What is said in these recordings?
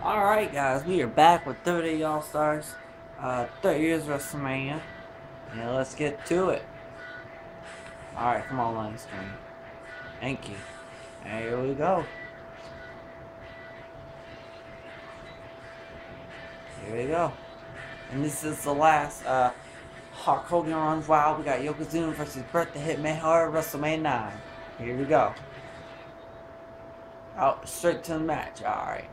Alright guys, we are back with 30 All-Stars, 30 years WrestleMania, and let's get to it. Alright, come on, line screen. Thank you. And here we go. Here we go. And this is the last, Hulk Hogan runs wild. We got Yokozuna versus Bret the Hitman Hart, WrestleMania 9. Here we go. Out straight to the match, alright.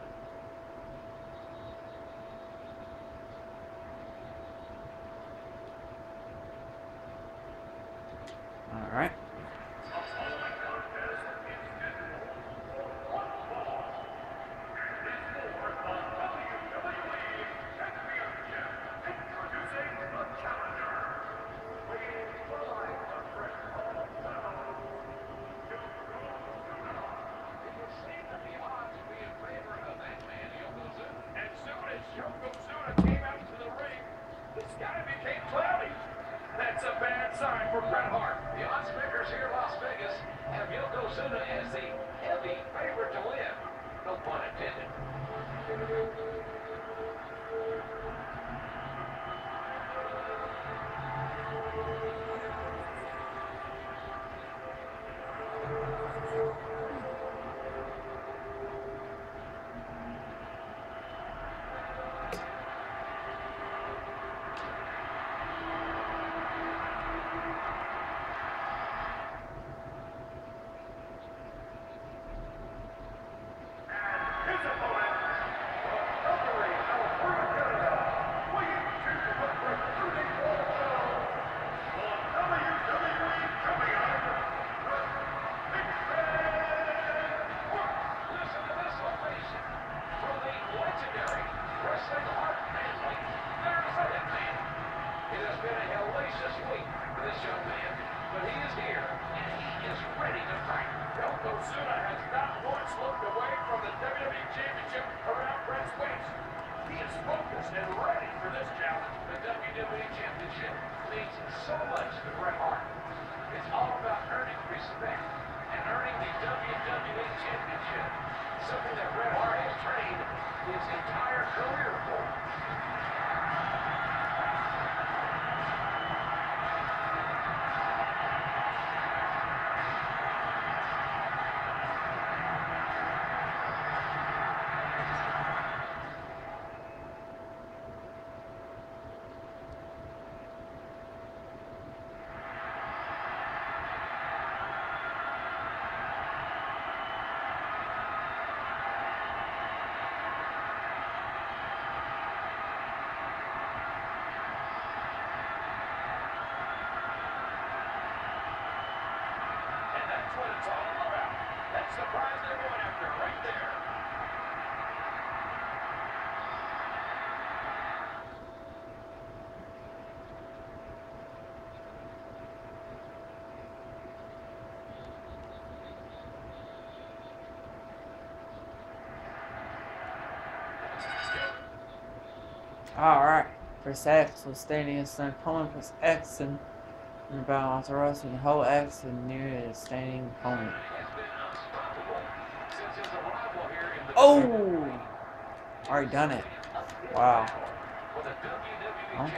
Alright. That's a bad sign for Bret Hart. The odds makers here in Las Vegas have Yokozuna as the heavy favorite to win. No pun intended. Yokozuna has not once looked away from the WWE Championship around Bret's waist. He is focused and ready for this challenge. The WWE Championship means so much to Bret Hart. It's all about earning respect and earning the WWE Championship, something that Bret Hart has trained his entire career for. That's what it's all about. That's the prize they're going after right there. Alright. Press X was standing as an opponent. Press X and about to rest and hold X and near the standing opponent. Oh! Already done it. Wow. Huh?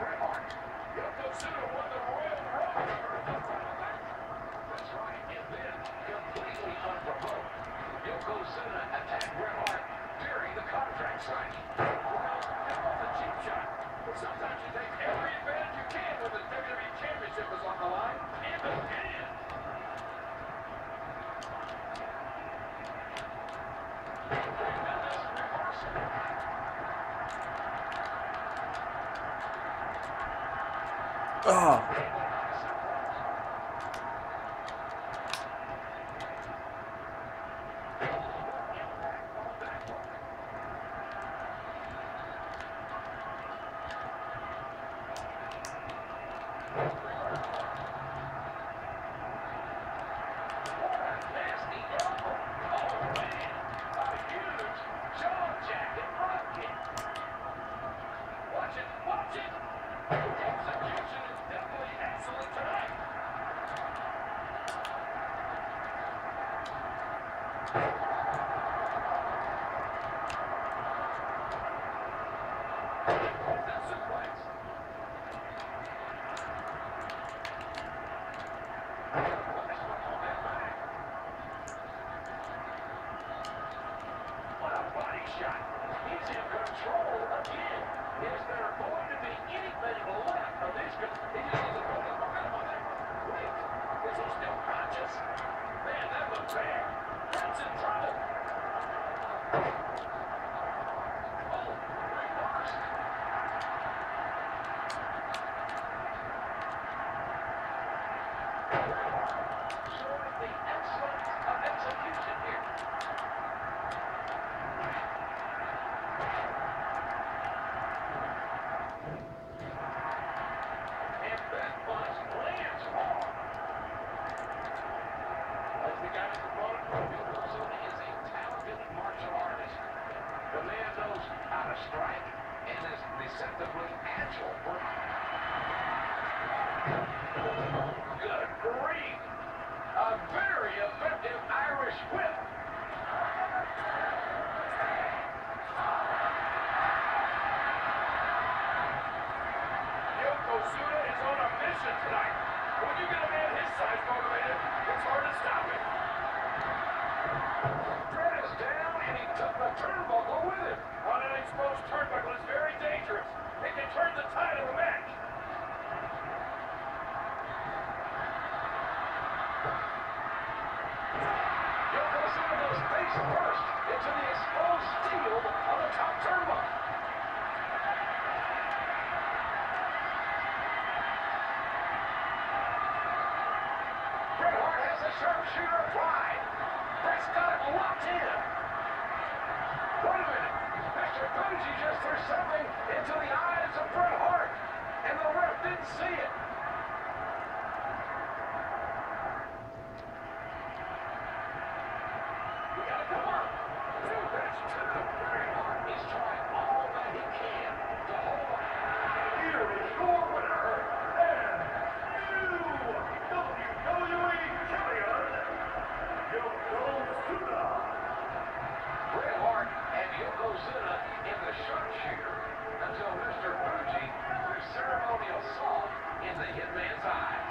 Yokozuna attacked Bret Hart during the contract signing. Sometimes you take every advantage you can when the WWE Championship is on the line. And again. Oh. Watch it. Execution is definitely Showing the excellence of execution here. And that punch lands hard. As the guy's opponent, Yokozuna is a talented martial artist. The man knows how to strike and is deceptively agile. Good grief! A very effective Irish whip. Yokozuna is on a mission tonight. When you get a man his size motivated, it's hard to stop him. Fred is down, and he took the turnbuckle with him. On an exposed turnbuckle is very dangerous. It can turn the tide of the match. Yokozuna goes face first into the exposed steel on the top turnbuckle. Bret Hart has a sharpshooter applied. Bret's got it locked in. Wait a minute. Mr. Fuji just threw something into the eyes of Bret Hart, and the ref didn't see it. We got a cover. That's two. Bret Hart is trying all that he can to hold on. Here is your winner, and new WWE champion, Yokozuna. Bret Hart and Yokozuna in the sharpshooter until Mr. Fuji threw ceremonial salt in the hitman's eyes.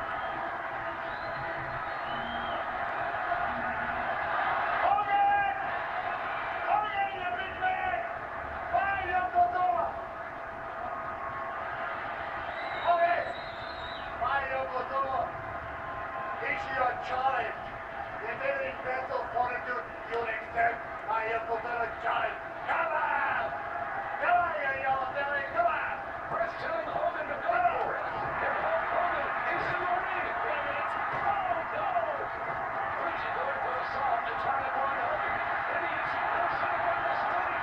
Challenge. If any mental fortitude you'll accept, I am put on a challenge. Come on! Come on, you yellow belly, come on! Bret's telling Hogan to go for it. And Hulk Hogan is in the ring. Wait a minute. Oh, no! Fuji going for the salt and trying to blind Hogan. And he is outside by mistake.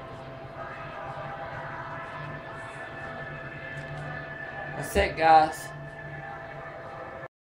That's it, guys.